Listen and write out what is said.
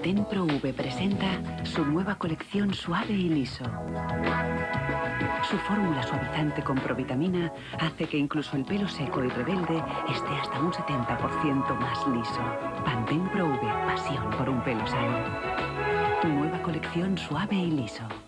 Pantene Pro V presenta su nueva colección suave y liso. Su fórmula suavizante con provitamina hace que incluso el pelo seco y rebelde esté hasta un 70% más liso. Pantene Pro V, pasión por un pelo sano. Nueva colección suave y liso.